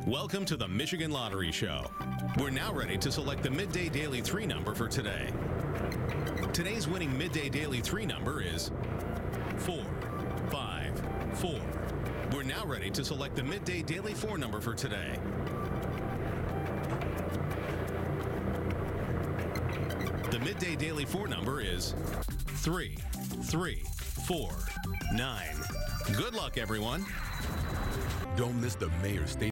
Welcome to the Michigan Lottery Show. We're now ready to select the Midday Daily 3 number for today. Today's winning Midday Daily 3 number is 454. We're now ready to select the Midday Daily 4 number for today. The Midday Daily 4 number is 3349. Good luck, everyone. Don't miss the Mayor's State